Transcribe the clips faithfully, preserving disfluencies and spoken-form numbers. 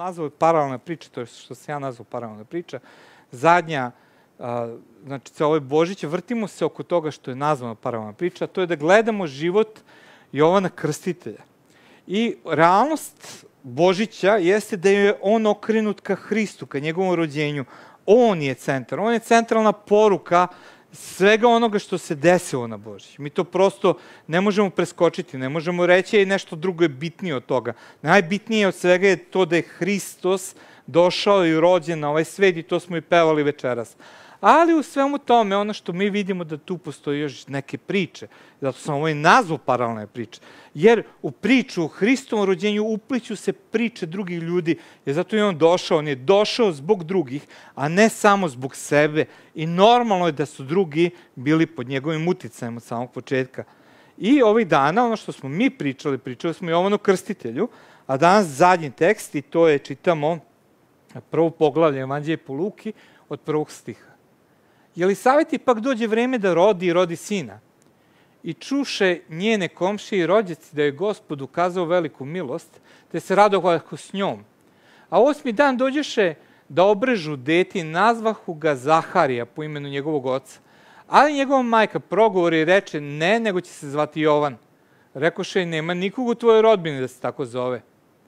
nazvao paralelna priča, to je što sam ja nazvao paralelna priča, zadnja, znači, ceo ovaj Božić, vrtimo se oko toga što je nazvana paralelna priča, a to je da gledamo život Jovana Krstitelja. I realnost Božića jeste da je on okrenut ka Hristu, ka njegovom rođenju. On je centar, on je centralna poruka svega onoga što se desilo na Božić. Mi to prosto ne možemo preskočiti, ne možemo reći i nešto drugo je bitnije od toga. Najbitnije od svega je to da je Hristos došao i rođen na ovaj svet i to smo i pevali večeras. Ali u svemu tome, ono što mi vidimo da tu postoji još neke priče, zato sam ovo i nazvao paralelne priče, jer u priču o Hristovom rođenju upliću se priče drugih ljudi, jer zato je on došao, on je došao zbog drugih, a ne samo zbog sebe i normalno je da su drugi bili pod njegovim uticajem od samog početka. I ovih dana, ono što smo mi pričali, pričali smo i o Jovanu Krstitelju, a danas zadnji tekst, i to je, čitamo prvo poglavlje Evanđelja po Luki od prvog stiha. Jelisaveti pak dođe vreme da rodi i rodi sina. I čuše njene komšije i rođaci da je Gospod ukazao veliku milost, te se radovao s njom. A osmi dan dođeše da obrežu dete i nazvahu ga Zaharija po imenu njegovog oca. Ali njegova majka progovori i reče, ne, nego će se zvati Jovan. Rekoše, nema nikog u tvojoj rodbini da se tako zove.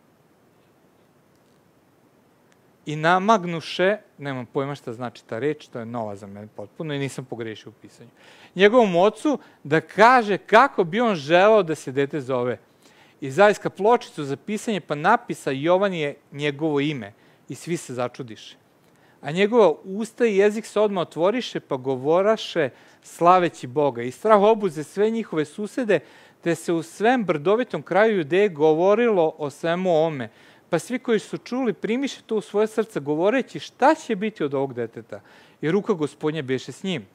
I namagnuše, nemam pojma šta znači ta reč, to je nova za mene potpuno i nisam pogrešio u pisanju, njegovom ocu da kaže kako bi on želeo da se dete zove. I zaiska pločicu za pisanje pa napisa Jovan je njegovo ime i svi se začudiše. A njegova usta i jezik se odmah otvoriše pa govoraše slaveći Boga. I strah obuze sve njihove susede, te se u svem brdovitom kraju Judeje govorilo o svemu ovome. Pa svi koji su čuli primiše to u svoje srce govoreći šta će biti od ovog deteta. I ruka Gospodnja beše s njim.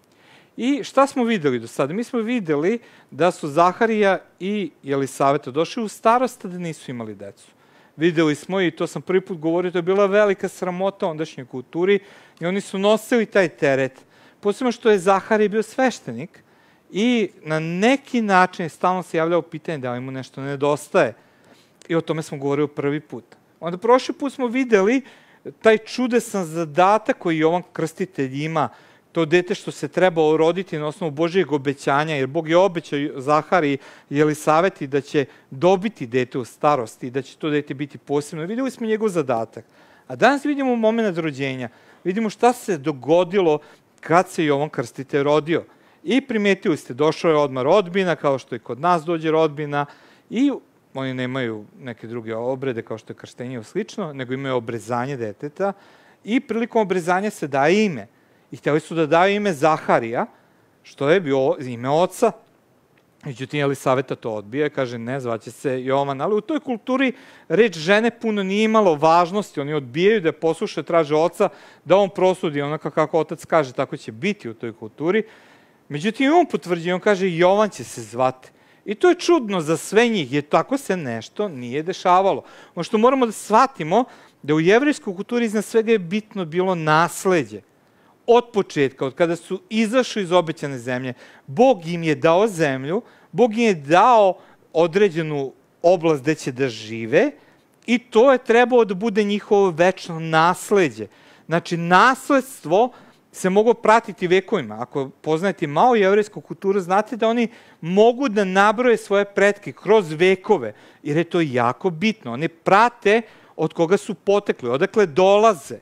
I šta smo videli do sada? Mi smo videli da su Zaharija i Jelisaveta došli u starost, da nisu imali decu. Videli smo, i to sam prvi put govorio, to je bila velika sramota u ondašnjoj kulturi i oni su nosili taj teret. Posebno što je Zaharija bio sveštenik i na neki način stalno se javljao pitanje da li mu nešto nedostaje. I o tome smo govorili prvi put. Onda prošli put smo videli taj čudesan zadatak koji Jovan Krstitelj ima, to dete što se trebalo roditi na osnovu Božijeg obećanja, jer Bog je obećao Zahariji i Jelisaveti da će dobiti dete u starosti i da će to dete biti posebno. Videli smo njegov zadatak. A danas vidimo moment rođenja. Vidimo šta se dogodilo kad se Jovan Krstitelj rodio. I primetili ste, došao je odmah rodbina, kao što i kod nas dođe rodbina, i oni nemaju neke druge obrede kao što je krštenje i slično, nego imaju obrezanje deteta i prilikom obrezanja se daje ime. I htjeli su da daju ime Zaharija, što je bio ime oca. Međutim, Jelisaveta to odbija i kaže ne, zvaće se Jovan. Ali u toj kulturi reč žene puno nije imalo važnosti. Oni odbijaju da je poslušaju, traže oca da on prosudi onako kako otac kaže, tako će biti u toj kulturi. Međutim, on potvrđuje, on kaže Jovan će se zvati. I to je čudno za sve njih, jer tako se nešto nije dešavalo. Ono što moramo da shvatimo, da u jevrejskoj kulturi iznad svega je bitno bilo nasleđe. Od početka, od kada su izašli iz obećane zemlje, Bog im je dao zemlju, Bog im je dao određenu oblast gde će da žive i to je trebalo da bude njihovo večno nasleđe. Znači, nasledstvo se mogu pratiti vekovima. Ako poznajete malo jevrejsku kulturu, znate da oni mogu da nabroje svoje pretke kroz vekove, jer je to jako bitno. Oni prate od koga su potekli, odakle dolaze.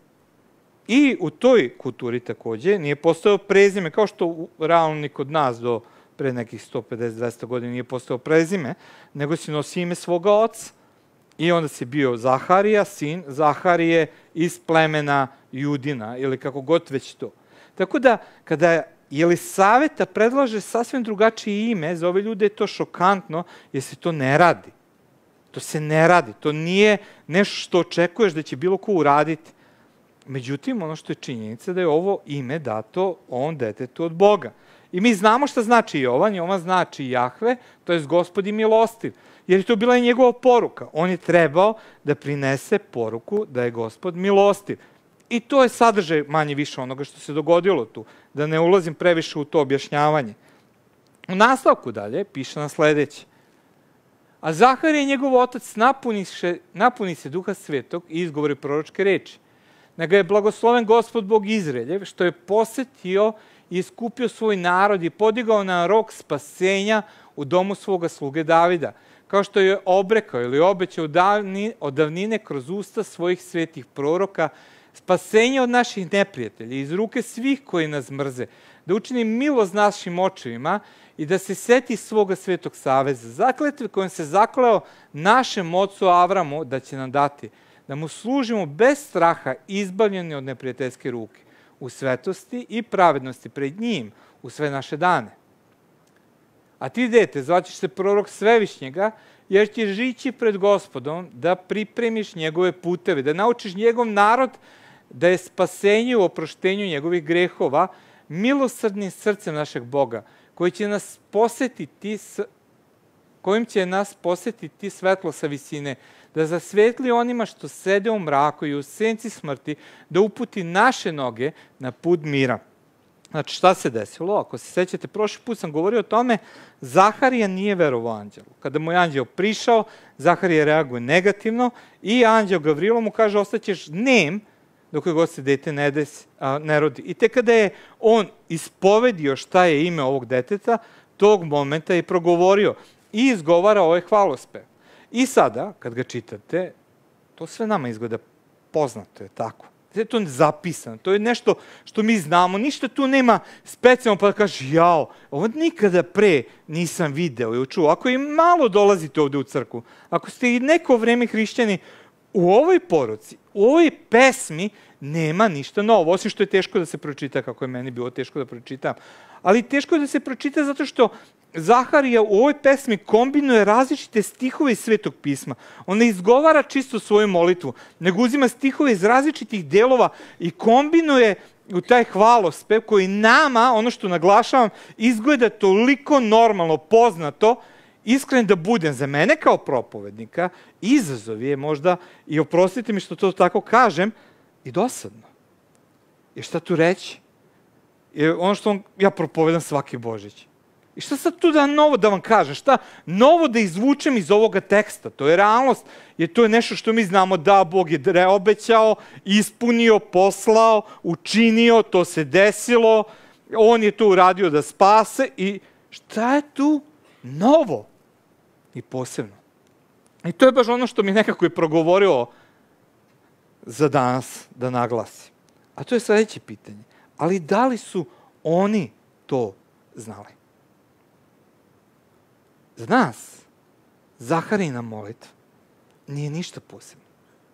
I u toj kulturi takođe nije postojao prezime, kao što realno ni kod nas do pre nekih sto pedeset do dvesta godina nije postojao prezime, nego si nosi ime svoga oca. I onda si bio Zaharija, sin Zaharije iz plemena Judina, ili kako god već to. Tako da, kada Jelisaveta predlaže sasvim drugačije ime, za ove ljude je to šokantno, jer se to ne radi. To se ne radi. To nije nešto što očekuješ da će bilo ko uraditi. Međutim, ono što je činjenica da je ovo ime dato ovom detetu od Boga. I mi znamo šta znači Jovan. Jovan znači Jahve, to je Gospod i milostiv. Jer je to bila i njegova poruka. On je trebao da prinese poruku da je Gospod milostiv. I to je sadržaj manje više onoga što se dogodilo tu. Da ne ulazim previše u to objašnjavanje. U nastavku dalje piše na sledeće. A Zaharija i njegov otac napuniše, napuni se Duha Svetog i izgovori proročke reči. Neka je blagosloven Gospod Bog Izraeljev, što je posetio i iskupio svoj narod i podigao na rok spasenja u domu svoga sluge Davida, kao što je obrekao ili obećao od davnine kroz usta svojih svetih proroka, spasenje od naših neprijatelja, iz ruke svih koji nas mrze, da učini milost našim očevima i da se seti svoga svetog saveza, zakletve kojom se zakleo našem ocu Avramu da će nam dati, da mu služimo bez straha, izbavljeni od neprijateljske ruke, u svetosti i pravednosti pred njim u sve naše dane. A ti, dete, zvaćeš se prorok Svevišnjega, jer ćeš žići pred Gospodom da pripremiš njegove puteve, da naučiš njegov narod da je spasenje u oproštenju njegovih grehova, milosrdnim srcem našeg Boga, koji će nas posetiti, kojim će nas posetiti svetlo sa visine, da zasvetli onima što sede u mraku i u senci smrti, da uputi naše noge na put mira. Znači, šta se desilo? Ako se sećate, prošli put sam govorio o tome, Zaharija nije verovao anđelu. Kada mu je anđel prišao, Zaharija reaguje negativno i anđel Gavrilo mu kaže, ostaćeš nem dok god se dete ne, des, a, ne rodi. I tek kada je on ispovedio šta je ime ovog deteta, tog momenta je progovorio i izgovara ovaj hvalospev. I sada, kad ga čitate, to sve nama izgleda poznato, je tako. To je zapisano, to je nešto što mi znamo, ništa tu nema specijalno pa da kaže, jao, ovo nikada pre nisam video ili čuo. Ako i malo dolazite ovde u crkvu, ako ste i neko vreme hrišćani, u ovoj poruci, u ovoj pesmi nema ništa novo, osim što je teško da se pročita, kako je meni bilo teško da pročitam. Ali teško je da se pročita zato što Zaharija u ovoj pesmi kombinuje različite stihove iz Svetog pisma. On ne izgovara čisto svoju molitvu, nego uzima stihove iz različitih delova i kombinuje u taj hvalospev koji nama, ono što naglašavam, izgleda toliko normalno, poznato. Iskren da budem, za mene kao propovednika, izazov je možda, i oprostite mi što to tako kažem, i dosadno. I šta tu reći? Je ono što on, ja propovedam svaki Božić. I šta sad tu da novo da vam kažem? Šta novo da izvučem iz ovoga teksta? To je realnost, jer to je nešto što mi znamo da Bog je obećao, ispunio, poslao, učinio, to se desilo, on je to uradio da spase i šta je tu novo i posebno? I to je baš ono što mi nekako je progovorio za danas da naglasim. A to je sledeće pitanje. Ali da li su oni to znali? Za nas, Zaharijina molitva nije ništa posebno.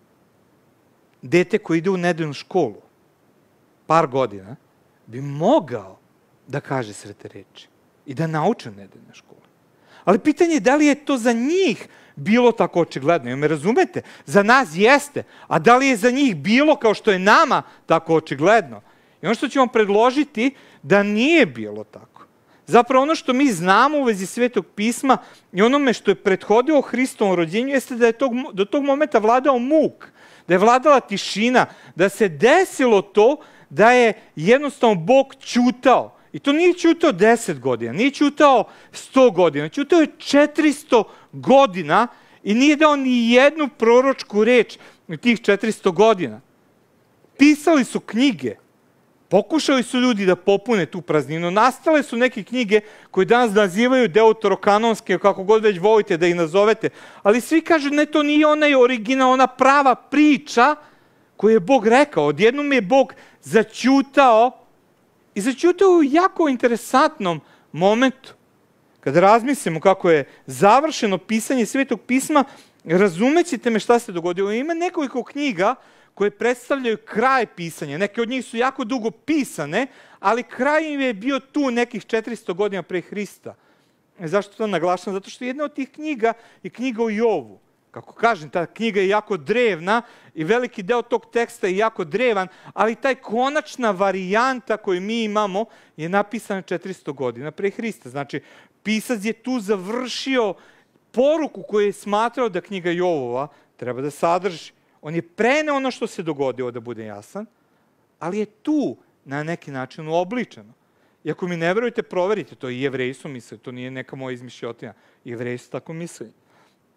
Dete koje ide u nedeljnu školu, par godina, bi mogao da kaže svete reči i da nauče u nedeljnoj školi. Ali pitanje je da li je to za njih bilo tako očigledno. Jel me razumete? Za nas jeste. A da li je za njih bilo kao što je nama tako očigledno? I ono što ću vam predložiti da nije bilo tako. Zapravo ono što mi znamo u vezi Svetog pisma i onome što je prethodilo Hristovom rođenju jeste da je tog, do tog momenta vladao muk, da je vladala tišina, da se desilo to da je jednostavno Bog ćutao. I to nije ćutao deset godina, nije ćutao sto godina, ćutao je četiristo godina i nije dao ni jednu proročku reč u tih četiristo godina. Pisali su knjige, pokušali su ljudi da popune tu prazninu, nastale su neke knjige koje danas nazivaju deuterokanonske, kako god već volite da ih nazovete, ali svi kažu ne, to nije onaj original, ona prava priča koju je Bog rekao. Odjednom je Bog zaćutao i zaćutao u jako interesantnom momentu. Kada razmislimo kako je završeno pisanje Svetog pisma, razumećete me šta se dogodilo. Ima nekoliko knjiga koje predstavljaju kraj pisanja. Neke od njih su jako dugo pisane, ali kraj im je bio tu nekih četiristo godina pre Hrista. Zašto to naglašam? Zato što jedna od tih knjiga je knjiga o Jovu. Kako kažem, ta knjiga je jako drevna i veliki deo tog teksta je jako drevan, ali taj konačna varijanta koju mi imamo je napisana četiristo godina pre Hrista. Znači, pisac je tu završio poruku koju je smatrao da knjiga Jovova treba da sadrži. On je preneo ono što se dogodilo, da bude jasan, ali je tu na neki način uobličeno. I ako mi ne verujete, proverite, to i Jevreji su mislili, to nije neka moja izmišljotina. Jevreji su tako mislili.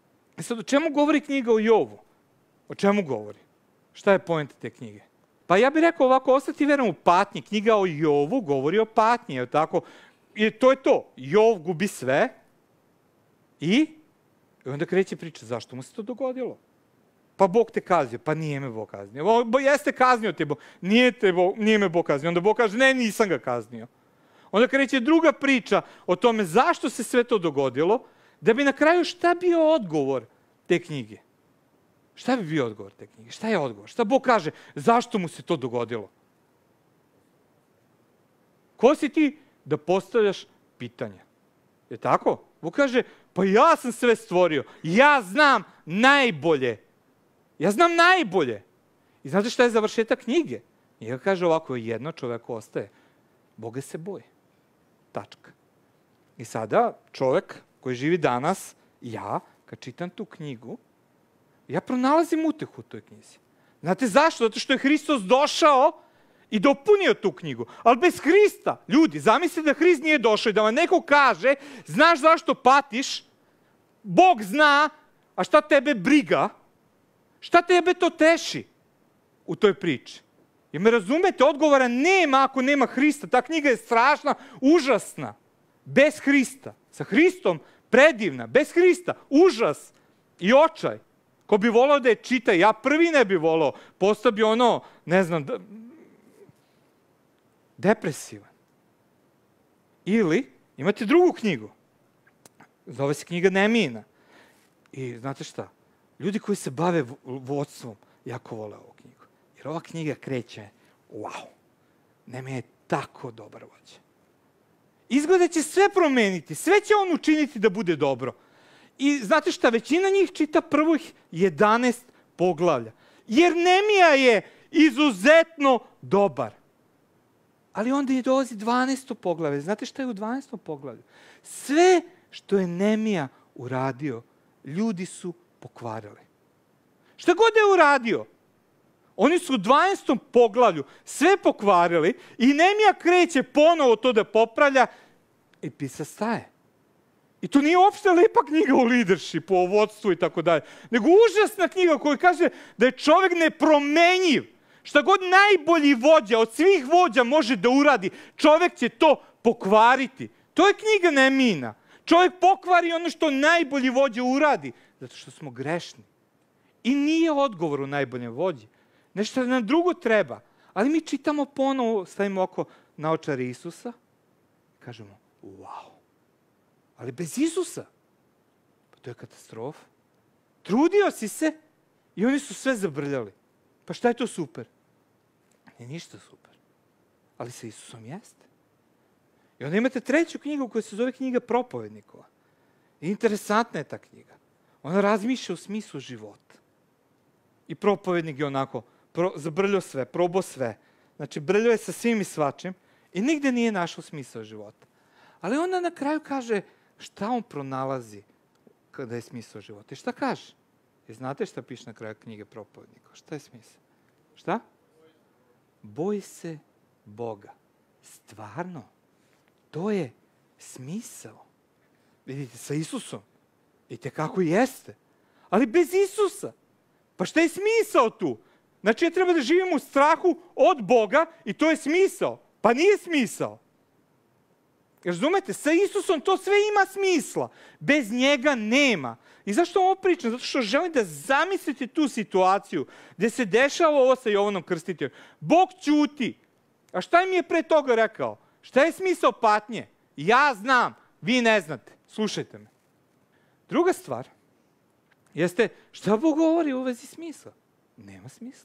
Sad, o čemu govori knjiga o Jovu? O čemu govori? Šta je poenta te knjige? Pa ja bih rekao ovako, ostati vjeran u patnji. Knjiga o Jovu govori o patnji, je tako? I to je to. Jov gubi sve i, i onda kreće priča. Zašto mu se to dogodilo? Pa Bog te kaznio. Pa nije me Bog kaznio. Bo, jeste kaznio te Bog. Nije, te Bog, nije me Bog kaznio. Onda Bog kaže, ne, nisam ga kaznio. Onda kreće druga priča o tome zašto se sve to dogodilo, da bi na kraju šta bio odgovor te knjige. Šta bi bio odgovor te knjige? Šta je odgovor? Šta Bog kaže? Zašto mu se to dogodilo? Ko si ti da postavljaš pitanja? Je tako? Bog kaže, pa ja sam sve stvorio. Ja znam najbolje. Ja znam najbolje. I znate šta je završetak knjige? Njega kaže ovako, jedno čovjeko ostaje. Boga se boji. Tačka. I sada čovjek koji živi danas, ja, kad čitam tu knjigu, ja pronalazim utehu u toj knjizi. Znate zašto? Zato što je Hristos došao i dopunio tu knjigu. Ali bez Hrista, ljudi, zamislite da Hrist nije došao i da vam neko kaže, znaš zašto patiš, Bog zna, a šta tebe briga, šta tebe to teši u toj priči? Jer me razumete, odgovora nema ako nema Hrista. Ta knjiga je strašna, užasna. Bez Hrista. Sa Hristom predivna. Bez Hrista užas i očaj. Ko bi volao da je čita, ja prvi ne bi volao. Postao bi ono, ne znam, depresivan. Ili imate drugu knjigu. Zove se knjiga Neemijina. I znate šta? Ljudi koji se bave vodstvom jako vole ovu knjigu. Jer ova knjiga kreće, wow, Neemija je tako dobar vođa. Izgleda će sve promeniti, sve će on učiniti da bude dobro. I znate šta, većina njih čita prvih jedanaest poglavlja. Jer Neemija je izuzetno dobar. Ali onda je dolazi dvanaesto poglavlje. Znate šta je u dvanaestom poglavlju? Sve što je Neemija uradio, ljudi su pokvarili. Šta god je uradio, oni su u dvanaestom poglavlju sve pokvarili i Neemija kreće ponovo to da popravlja i pisac staje. I to nije uopšte lepa knjiga o leadershipu, o vodstvu i tako dalje, nego užasna knjiga koja kaže da je čovjek nepromenjiv. Šta god najbolji vođa od svih vođa može da uradi, čovjek će to pokvariti. To je knjiga Neemijina. Čovjek pokvari ono što najbolji vođa uradi, zato što smo grešni. I nije odgovor u najboljem vođi. Nešto nam drugo treba. Ali mi čitamo ponovo, stavimo oko na očare Isusa i kažemo, wow. Ali bez Isusa, pa to je katastrofa. Trudio si se i oni su sve zabrljali. Pa šta je to super? Nije ništa super. Ali sa Isusom jeste. I onda imate treću knjigu koja se zove knjiga Propovednikova. I interesantna je ta knjiga. Ona razmišlja o smislu života. I propovednik je onako pro, zabrljao sve, probao sve. Znači, brljao je sa svim i svačim i nigde nije našao smisao života. Ali onda na kraju kaže šta on pronalazi kada je smisao života. I šta kaže? I znate šta piše na kraju knjige Propovednikova? Šta je smisao? Šta? Boj se Boga. Stvarno. To je smisao. Vidite, sa Isusom. I tekako jeste. Ali bez Isusa. Pa šta je smisao tu? Znači, ja treba da živim u strahu od Boga i to je smisao. Pa nije smisao. Razumete? Sa Isusom to sve ima smisla. Bez njega nema. I zašto ovo pričam? Zato što želim da zamislite tu situaciju gdje se dešava ovo sa Jovanom Krstiteljem. Bog ćuti. A šta im je pre toga rekao? Šta je smisao patnje? Ja znam, vi ne znate. Slušajte me. Druga stvar jeste šta Bog govori u vezi smisla? Nema smisla.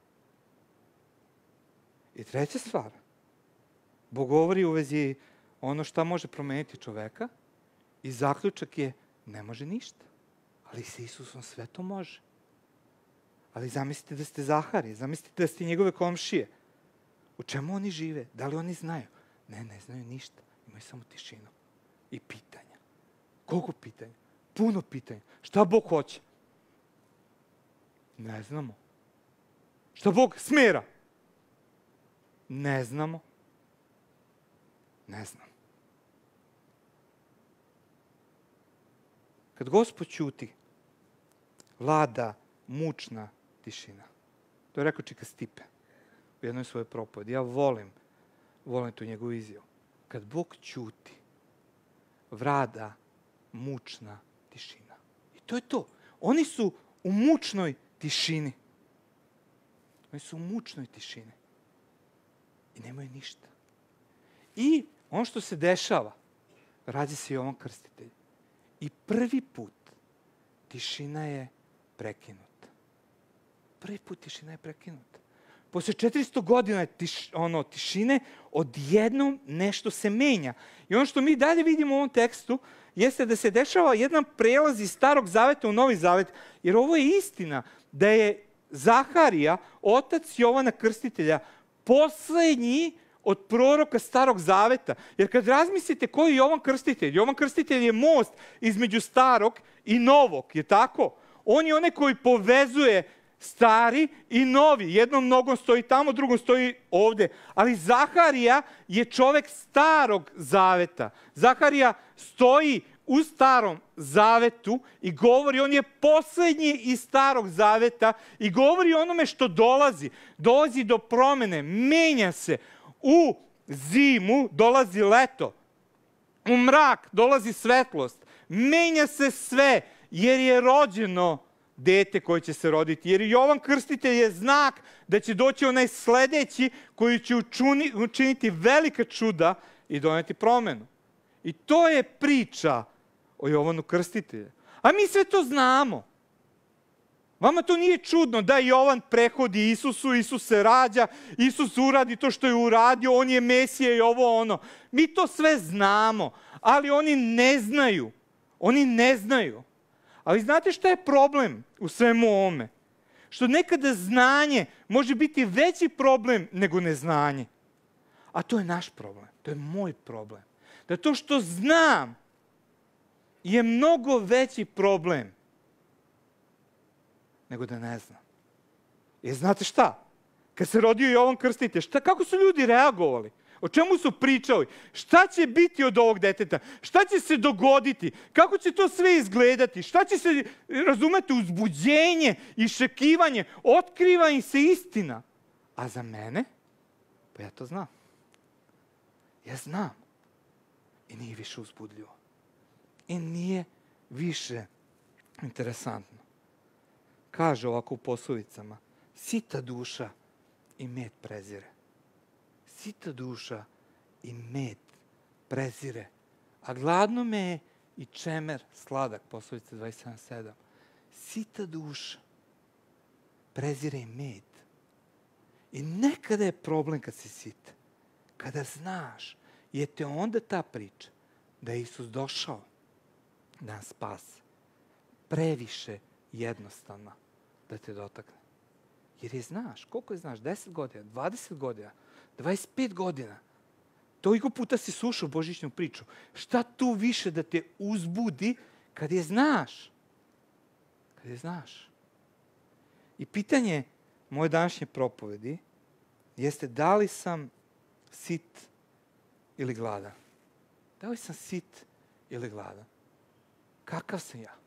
I treća stvar. Bog govori u vezi ono šta može promeniti čoveka i zaključak je ne može ništa. Ali sa Isusom sve to može. Ali zamislite da ste Zaharije, zamislite da ste njegove komšije. U čemu oni žive? Da li oni znaju? Ne, ne znaju ništa. Imaju samo tišinu i pitanja. Koliko pitanja? Puno pitanja. Šta Bog hoće? Ne znamo. Šta Bog smera? Ne znamo. Ne znam. Kad Gospod ćuti, vlada mučna tišina. To je rekao Čika Stipe u jednoj svojoj propovedi. Ja volim, volim tu njegovu izjavu. Kad Bog ćuti, vlada mučna tišina. I to je to. Oni su u mučnoj tišini. Oni su u mučnoj tišini. I nemaju ništa. I ono što se dešava, rađa se Jovan Krstitelj. I prvi put tišina je prekinuta. Prvi put tišina je prekinuta. Posle četiristo godina tiš, ono, tišine, odjednom nešto se menja. I ono što mi dalje vidimo u ovom tekstu, jeste da se dešava jedan prelaz iz Starog zaveta u Novi zavet, jer ovo je istina da je Zaharija, otac Jovana Krstitelja, poslednji od proroka Starog zaveta. Jer kad razmislite ko je Jovan Krstitelj, Jovan Krstitelj je most između Starog i Novog, je tako? On je onaj koji povezuje stari i novi. Jednom nogom stoji tamo, drugom stoji ovde. Ali Zaharija je čovek Starog zaveta. Zaharija stoji u Starom zavetu i govori, on je poslednji iz Starog zaveta i govori onome što dolazi. Dolazi do promene, menja se. U zimu dolazi leto. U mrak dolazi svetlost. Menja se sve jer je rođeno dete koje će se roditi. Jer Jovan Krstitelj je znak da će doći onaj sledeći koji će učuni, učiniti velika čuda i doneti promenu. I to je priča o Jovanu Krstitelju. A mi sve to znamo. Vama to nije čudno da Jovan prehodi Isusu, Isus se rađa, Isus uradi to što je uradio, on je Mesija i ovo ono. Mi to sve znamo, ali oni ne znaju. Oni ne znaju. Ali znate šta je problem u svemu ovome? Što nekada znanje može biti veći problem nego neznanje. A to je naš problem, to je moj problem. Da to što znam je mnogo veći problem nego da ne znam. Jer znate šta? Kad se rodio Jovan Krstitelj, šta, kako su ljudi reagovali? O čemu su pričali? Šta će biti od ovog deteta? Šta će se dogoditi? Kako će to sve izgledati? Šta će se, razumete, uzbuđenje, iščekivanje, otkriva im se istina. A za mene? Pa ja to znam. Ja znam. I nije više uzbudljivo. I nije više interesantno. Kaže ovako u poslovicama, sita duša i med prezire. Sita duša i med prezire. A gladno me je i čemer sladak, poslovica dvadeset sedam sedam. Sita duša prezire i med. I nekada je problem kad si sit. Kada znaš, je te onda ta priča da je Isus došao da nas spase. Previše jednostavna da te dotakne. Jer je znaš, koliko je znaš, deset godina, dvadeset godina, dvadeset pet godina, toliko puta si slušao božićnu priču. Šta tu više da te uzbudi kad je znaš? Kad je znaš. I pitanje moje današnje propovedi jeste da li sam sit ili gladan? Da li sam sit ili gladan? Kakav sam ja?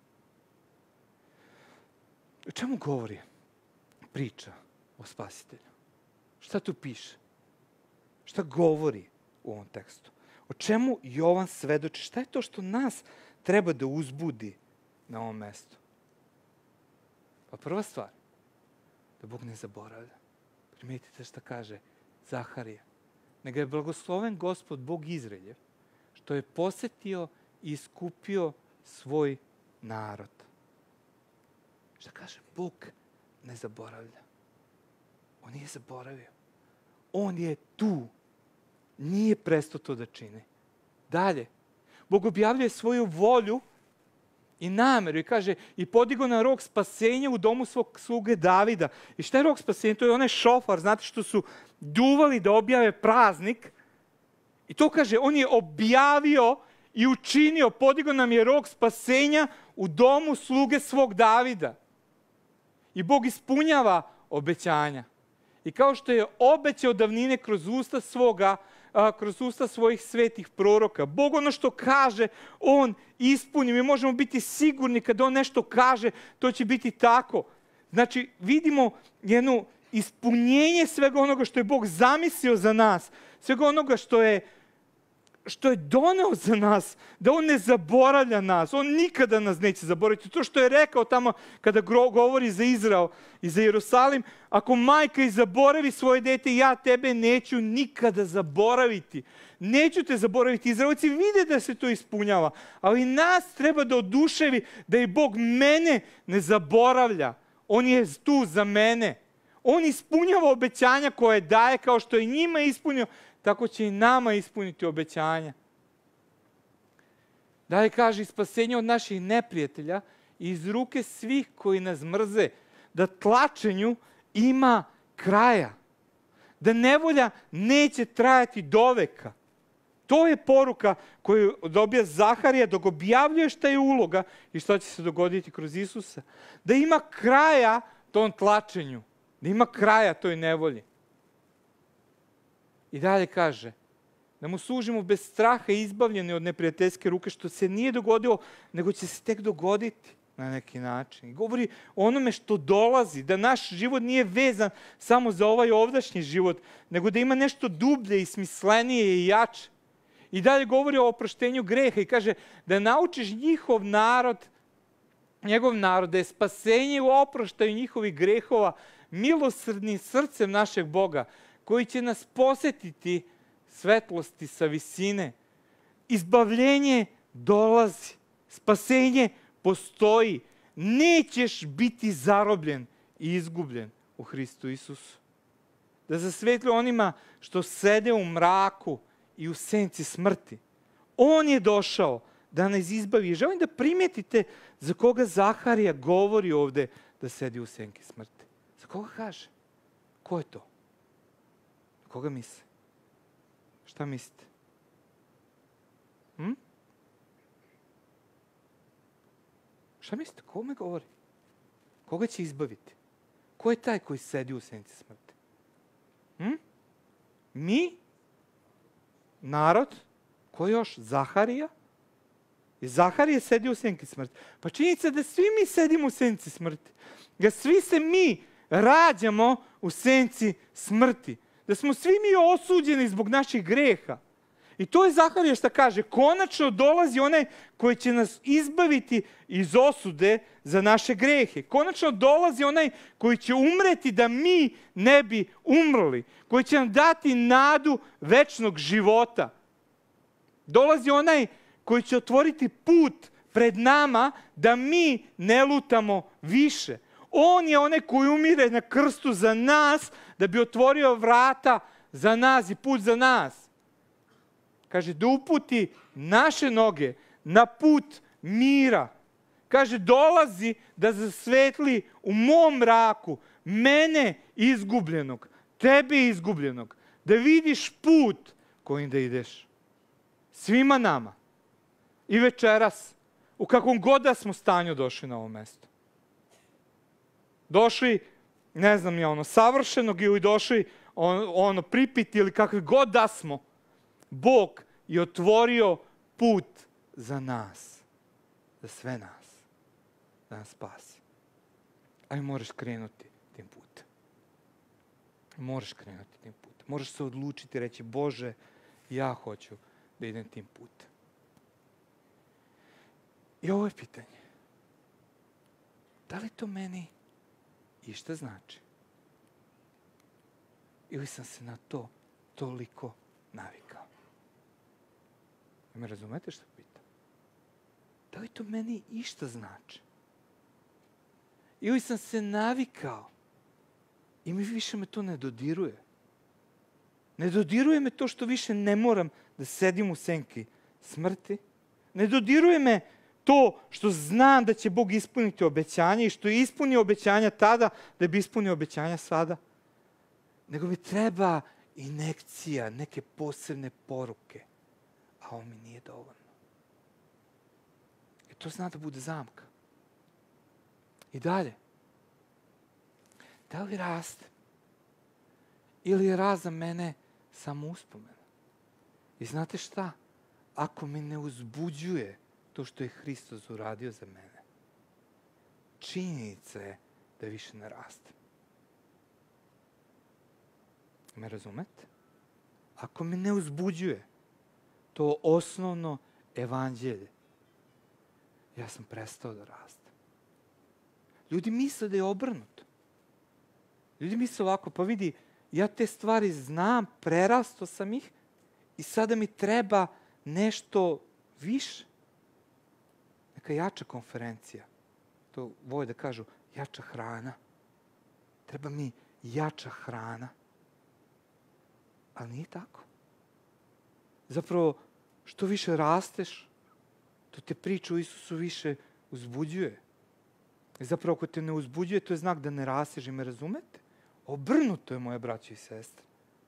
O čemu govori priča o Spasitelju? Šta tu piše? Šta govori u ovom tekstu? O čemu Jovan svedoči? Šta je to što nas treba da uzbudi na ovom mestu? Pa prva stvar, da Bog ne zaboravlja. Primetite šta kaže Zaharija. Neka je blagosloven Gospod Bog Izraeljev, što je posetio i iskupio svoj narod. Šta kaže? Bog ne zaboravlja. On nije zaboravio. On je tu. Nije prestao to da čini. Dalje. Bog objavljuje svoju volju i nameru i kaže i podigo na rog spasenja u domu svog sluge Davida. I šta je rog spasenja? To je onaj šofar, znate što su duvali da objave praznik. I to kaže, on je objavio i učinio, podigo nam je rog spasenja u domu sluge svog Davida. I Bog ispunjava obećanja. I kao što je obećao davnine kroz usta svoga, a, kroz usta svojih svetih proroka. Bog ono što kaže, on ispuni. Mi možemo biti sigurni kada on nešto kaže, to će biti tako. Znači, vidimo jedno ispunjenje svega onoga što je Bog zamislio za nas, svega onoga što je što je doneo za nas, da on ne zaboravlja nas, on nikada nas neće zaboraviti. To što je rekao tamo kada govori za Izrael i za Jerusalim, ako majka i zaboravi svoje dete, ja tebe neću nikada zaboraviti. Neću te zaboraviti. Izraelci vide da se to ispunjava, ali nas treba da oduševi da i Bog mene ne zaboravlja. On je tu za mene. On ispunjava obećanja koje daje, kao što je njima ispunio, tako će i nama ispuniti obećanja. Dalje kaže, spasenje od naših neprijatelja i iz ruke svih koji nas mrze, da tlačenju ima kraja, da nevolja neće trajati doveka. To je poruka koju dobija Zaharija dok objavljuje šta je uloga i šta će se dogoditi kroz Isusa. Da ima kraja tom tlačenju, da ima kraja toj nevolji. I dalje kaže, da mu služimo bez straha i izbavljeni od neprijateljske ruke, što se nije dogodilo, nego će se tek dogoditi na neki način. I govori o onome što dolazi, da naš život nije vezan samo za ovaj ovdašnji život, nego da ima nešto dublje i smislenije i jače. I dalje govori o oproštenju greha i kaže da naučiš njihov narod, njegov narod, da je spasenje u oproštaju njihovih grehova milosrdnim srcem našeg Boga, koji će nas posjetiti svetlosti sa visine. Izbavljenje dolazi, spasenje postoji. Nećeš biti zarobljen i izgubljen u Hristu Isusu. Da zasvetli onima što sede u mraku i u senci smrti. On je došao da nas izbavi. Želim da primetite za koga Zaharija govori ovde da sedi u senki smrti. Za koga kaže? Ko je to? Koga misle? Šta mislite? Hm? Šta mislite? Kome govori? Koga će izbaviti? Ko je taj koji sedi u senci smrti? Hm? Mi? Narod? Ko još? Zaharija? I Zaharija sedi u senci smrti. Pa činjenica da svi mi sedimo u senci smrti. Da svi se mi rađamo u senci smrti. Da smo svi mi osuđeni zbog naših greha. I to je Zaharija što kaže, konačno dolazi onaj koji će nas izbaviti iz osude za naše grehe. Konačno dolazi onaj koji će umreti da mi ne bi umrli. Koji će nam dati nadu večnog života. Dolazi onaj koji će otvoriti put pred nama da mi ne lutamo više. On je onaj koji umire na krstu za nas, da bi otvorio vrata za nas i put za nas. Kaže, da uputi naše noge na put mira. Kaže, dolazi da zasvetli u mom mraku mene izgubljenog, tebe izgubljenog, da vidiš put kojim da ideš. Svima nama. I večeras, u kakvom god da smo stanju došli na ovo mesto. Došli, ne znam ja, ono, savršenog ili došli, on, ono, pripiti ili kakvi god da smo, Bog je otvorio put za nas, za sve nas, da nas spasi. Ali moraš krenuti tim putem. Moraš krenuti tim putem. Moraš se odlučiti i reći, Bože, ja hoću da idem tim putem. I ovo je pitanje. Da li to meni išta znači? Ili sam se na to toliko navikao? Me razumete što pitam? Da li to meni išta znači? Ili sam se navikao i mi više me to ne dodiruje. Ne dodiruje me to što više ne moram da sedim u senki smrti. Ne dodiruje me to što znam da će Bog ispuniti obećanje i što je ispunio obećanja tada, da bi ispunio obećanja sada. Nego mi treba injekcija, neke posebne poruke. A ovo mi nije dovoljno. I to zna da bude zamka. I dalje. Da li raste? Ili je rast za mene samo uspomena? I znate šta? Ako me ne uzbuđuje to što je Hristos uradio za mene, činjenica je da više ne rastem. Me razumete? Ako me ne uzbuđuje to osnovno evanđelje, ja sam prestao da rastem. Ljudi misle da je obrnuto. Ljudi misle ovako, pa vidi, ja te stvari znam, prerastao sam ih i sada mi treba nešto više. Neka jača konferencija. To vole da kažu, jača hrana. Treba mi jača hrana. Ali nije tako. Zapravo, što više rasteš, to te priča o Isusu više uzbuđuje. I zapravo, ako te ne uzbuđuje, to je znak da ne rasteš, i me razumete? Obrnuto je, moje braće i sestre.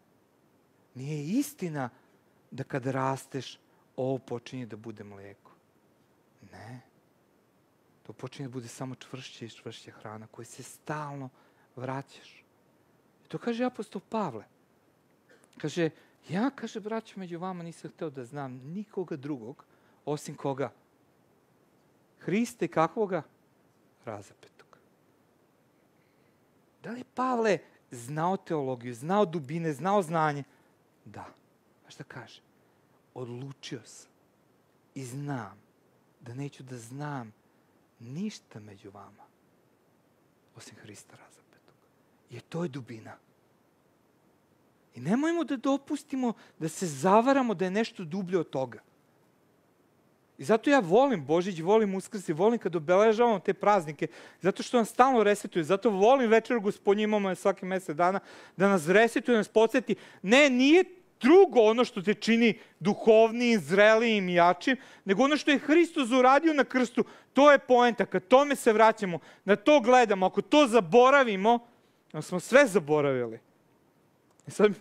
Nije istina da kada rasteš, ovo počinje da bude mlijeko. Ne. To počinje da bude samo čvršće i čvršće hrana koju se stalno vraćaš. I to kaže apostol Pavle. Kaže, ja, kaže, braćo, među vama nisam hteo da znam nikoga drugog, osim koga? Hrista i kakvoga? Razapetog. Da li je Pavle znao teologiju, znao dubine, znao znanje? Da. A šta kaže? Odlučio sam i znam da neću da znam ništa među vama, osim Hrista razapetog. Jer to je dubina. I nemojmo da dopustimo da se zavaramo da je nešto dublje od toga. I zato ja volim Božić, volim Uskrs i volim kad obeležavamo te praznike, zato što nam stalno resetuje, zato volim večeru Gospodnju, imamo je svaki mesec dana, da nas resetuje, nas podsjeti. Ne, nije drugo ono što te čini duhovnijim, zrelijim i jačim, nego ono što je Hristos uradio na krstu. To je poenta. Kad tome se vraćamo, na to gledamo, ako to zaboravimo, onda smo sve zaboravili. I sad,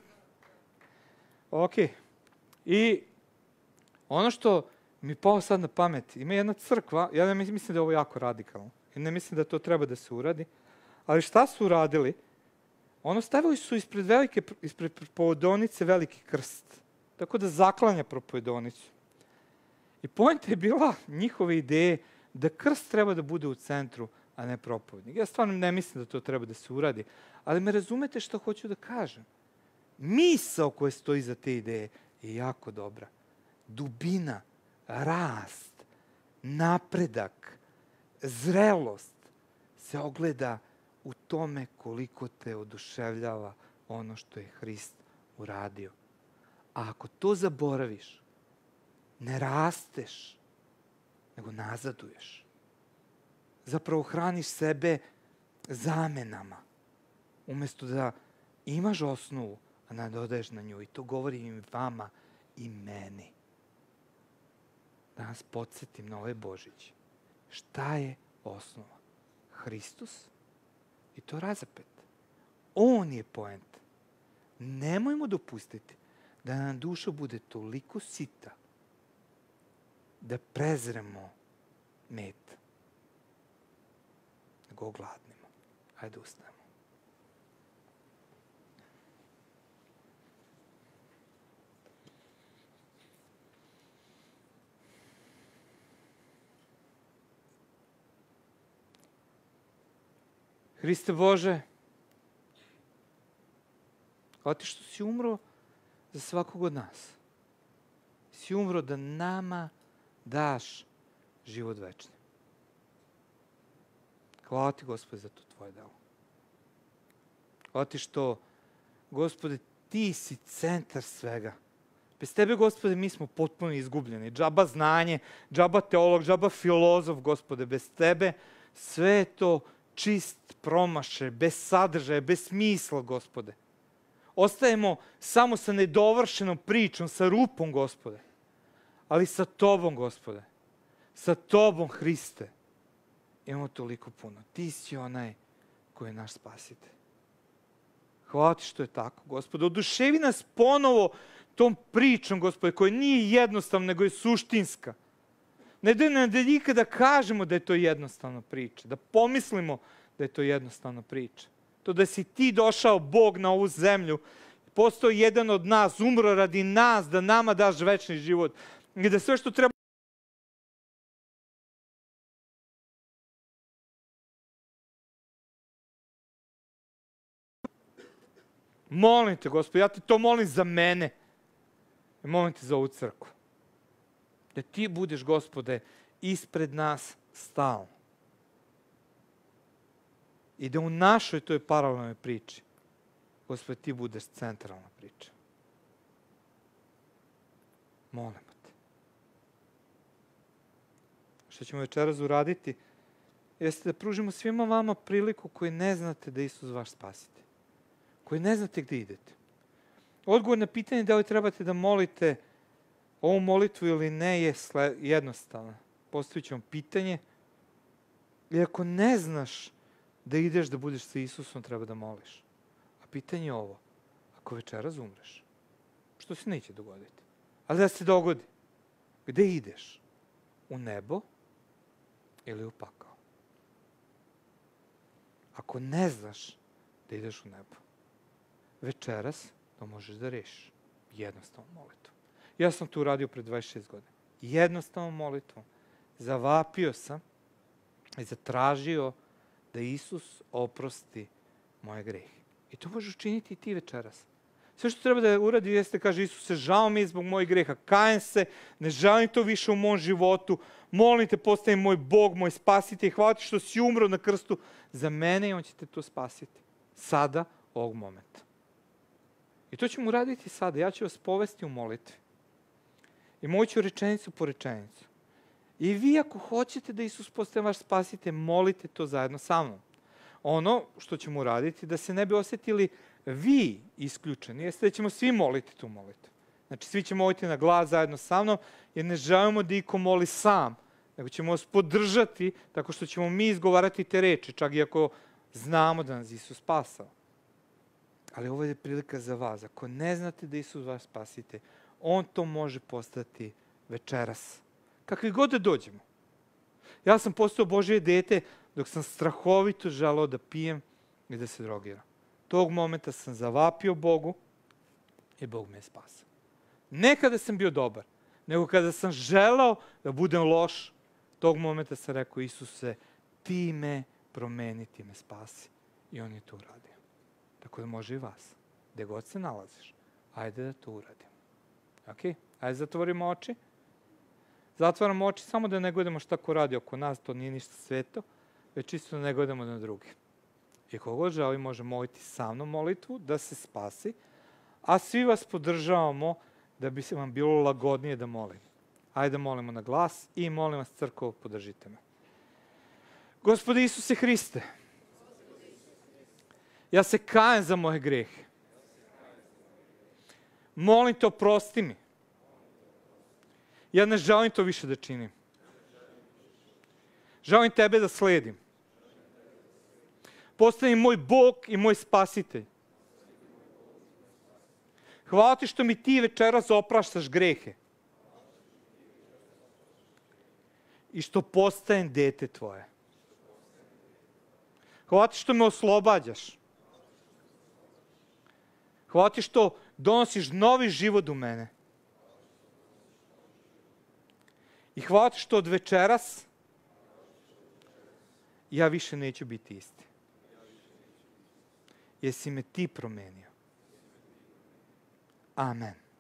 ok. I ono što mi pao sad na pamet, ima jedna crkva, ja ne mislim da je ovo jako radikalno, i ne mislim da to treba da se uradi, ali šta su uradili? Ono, stavili su ispred, velike, ispred propovedonice veliki krst, tako da zaklanja propovedonicu. I poenta je bila njihove ideje da krst treba da bude u centru, a ne propovednik. Ja stvarno ne mislim da to treba da se uradi, ali me razumete što hoću da kažem. Misao koja stoji iza te ideje je jako dobra. Dubina, rast, napredak, zrelost se ogleda u tome koliko te oduševljava ono što je Hrist uradio. A ako to zaboraviš, ne rasteš, nego nazaduješ. Zapravo hraniš sebe zamenama, umesto da imaš osnovu, a ne dodaješ na nju. I to govorim i vama i meni. Da nas podsjetim na ovaj Božić. Šta je osnova? Hristos i to razapet. On je poenta. Nemojmo dopustiti da nam duša bude toliko sita da prezremo med, nego ogladnimo. Hajde ustanemo. Hriste Bože, hvala ti što si umro za svakog od nas. Si umro da nama daš život večni. Hvala ti, Gospode, za to tvoje delo. Hvala ti što, Gospode, ti si centar svega. Bez tebe, Gospode, mi smo potpuno izgubljeni. Džaba znanje, džaba teolog, džaba filozof, Gospode. Bez tebe sve je to čist promašaj, bez sadržaja, bez smisla, Gospode. Ostajemo samo sa nedovršenom pričom, sa rupom, Gospode. Ali sa tobom, Gospode. Sa tobom, Hriste. Imamo toliko puno. Ti si onaj koji je naš spasitelj. Hvala ti što je tako, Gospode. Oduševi nas ponovo tom pričom, Gospode, koja nije jednostavna, nego je suštinska. Ne da nam da nikada kažemo da je to jednostavna priča, da pomislimo da je to jednostavna priča. To da si ti došao, Bog, na ovu zemlju, postao jedan od nas, umro radi nas, da nama daš večni život. I da sve što treba molim te, Gospod, ja te to molim za mene. I molim te za ovu crkvu. Da ti budeš, Gospode, ispred nas stalno. I da u našoj toj paralelnoj priči, Gospode, ti budeš centralna priča. Molimo te. Što ćemo večeras uraditi, jeste da pružimo svima vama priliku koji ne znate da je Isus vaš spasitelj. Koji ne znate gde idete. Odgovor na pitanje da li trebate da molite ovu molitvu ili ne je jednostavno. Postavit ću vam pitanje. I ako ne znaš da ideš da budeš sa Isusom, treba da moliš. A pitanje je ovo. Ako večeras umreš, što se neće dogoditi? Ali da se dogodi. Gde ideš? U nebo ili u pakao? Ako ne znaš da ideš u nebo, večeras to možeš da rešiš. Jednostavnom molitvom. Ja sam to uradio pre dvadeset šest godina. Jednostavnom molitvom. Zavapio sam i zatražio da Isus oprosti moje grehe. I to možeš učiniti i ti večeras. Sve što treba da uradi jeste, kaže Isuse, žao mi je zbog mojih greha, kajem se, ne želim to više u mom životu, molim te, postani moj Bog, moj spasitelj, hvala ti što si umro na krstu za mene i on će te to spasiti. Sada, ovog momenta. I to ćemo uraditi sada. Ja ću vas povesti u molitvi. I moću rečenicu po rečenicu. I vi ako hoćete da Isus postane vaš spasitelj, molite to zajedno sa mnom. Ono što ćemo uraditi, da se ne bi osjetili vi isključeni, jeste da ćemo svi moliti tu molitvu. Znači, svi ćemo moliti na glas zajedno sa mnom, jer ne želimo da iko moli sam, nego ćemo vas podržati tako što ćemo mi izgovarati te reči, čak i ako znamo da nas Isus spasao. Ali ovo je prilika za vas. Ako ne znate da Isus vas spasite, on to može postati večeras. Kakvi god da dođemo. Ja sam postao Božje dete dok sam strahovito želeo da pijem i da se drogiram. Tog momenta sam zavapio Bogu i Bog me je spasao. Ne kada sam bio dobar, nego kada sam želeo da budem loš, tog momenta sam rekao, Isuse, ti me promeni, ti me spasi. I on je to uradio. Tako da može i vas. Gde god se nalaziš, ajde da to uradimo. Ok? Ajde zatvorimo oči. Zatvaramo oči samo da ne gledamo šta ko radi oko nas, to nije ništa sveto, već čisto da ne gledamo na druge. I kogod želi može moliti sa mnom molitvu da se spasi, a svi vas podržavamo da bi se vam bilo lagodnije da molim. Ajde da molimo na glas i molim vas, crkvo, podržite me. Gospode Isuse Hriste, ja se kajem za moje grehe. Molim te, oprosti mi. Ja ne želim to više da činim. Želim tebe da sledim. Postani moj Bog i moj spasitelj. Hvala ti što mi ti večeras opraštaš grehe. I što postajem dete tvoje. Hvala ti što me oslobađaš. Hvala ti što donosiš novi život u mene. I hvala ti što od večeras ja više neću biti isti. Jesi me ti promenio. Amen.